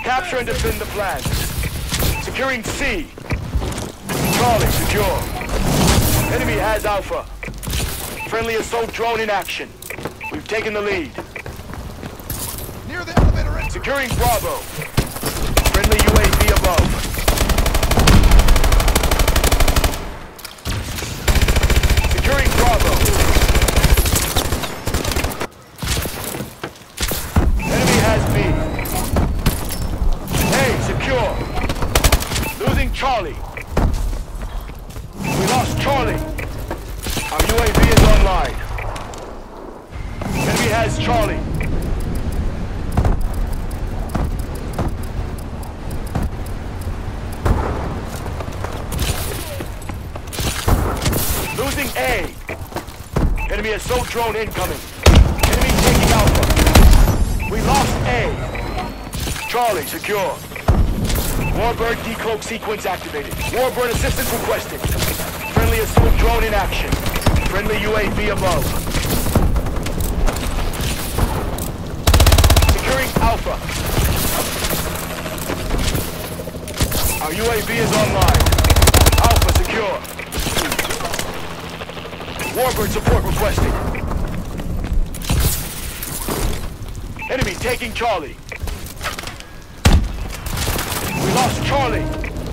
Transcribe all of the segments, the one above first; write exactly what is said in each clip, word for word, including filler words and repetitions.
Capture and defend the flag. Securing C. Charlie, secure. Enemy has Alpha. Friendly assault drone in action. We've taken the lead. Near the elevator entry. Securing Bravo. Friendly U A V above. Securing Bravo. Enemy has B. A, secure. Losing Charlie. We lost Charlie. Our U A V is online. Enemy has Charlie. Losing A. Enemy assault drone incoming. Enemy taking Alpha. We lost A. Charlie, secure. Warbird decloak sequence activated. Warbird assistance requested. Friendly assault drone in action. Friendly U A V above. Securing Alpha. Our U A V is online. Alpha secure. Warbird support requested. Enemy taking Charlie. We lost Charlie.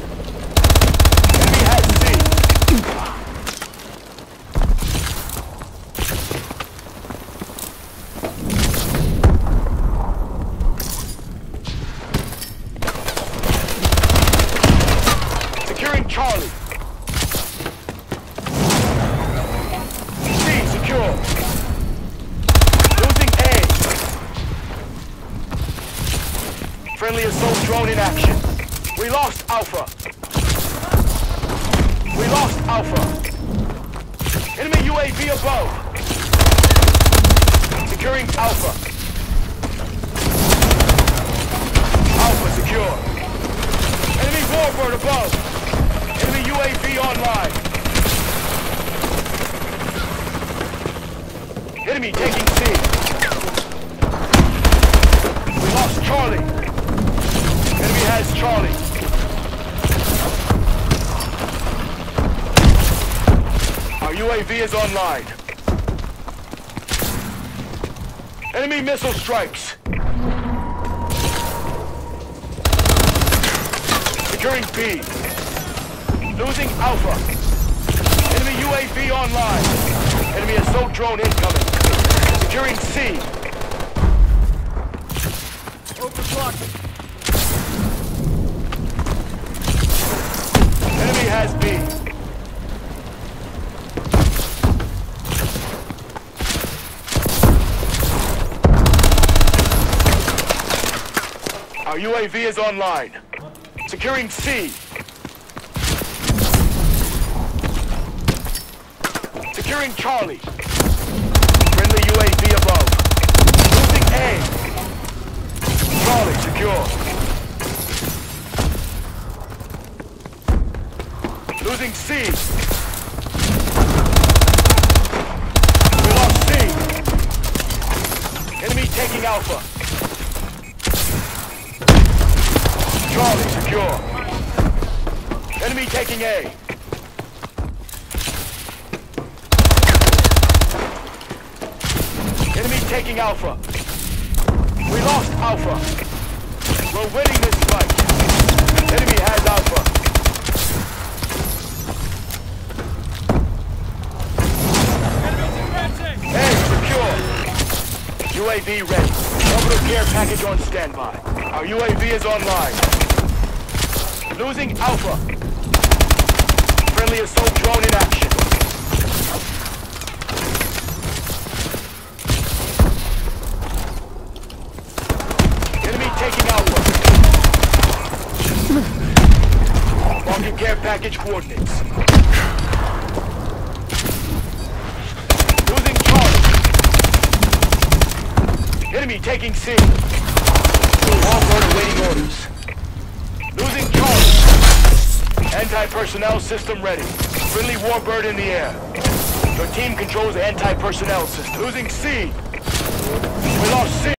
Enemy has C. Securing Charlie. C secure. Losing A. Friendly assault drone in action. We lost Alpha. We lost Alpha. Enemy U A V above. Securing Alpha. Alpha secure. Enemy Warbird above. Enemy U A V online. Enemy taking C. We lost Charlie. Enemy has Charlie. Our U A V is online. Enemy missile strikes. Securing B. Losing Alpha. Enemy U A V online. Enemy assault drone incoming. Securing C. Overclocked. Enemy has B. Our U A V is online. Securing C. Securing Charlie. Friendly U A V above. Losing A. Charlie secure. Losing C. We lost C. Enemy taking Alpha. Charlie secure. Enemy taking A. Enemy taking Alpha. We lost Alpha. We're winning this fight. Enemy has Alpha. Hey, secure. U A V ready. Orbital care package on standby. Our U A V is online. Losing Alpha. Friendly assault drone in action. Enemy taking Alpha. Marking care package coordinates. Losing Charlie. Enemy taking C. Warbird awaiting orders. Losing Charlie. Anti-personnel system ready. Friendly Warbird in the air. Your team controls the anti-personnel system. Losing C. We lost C.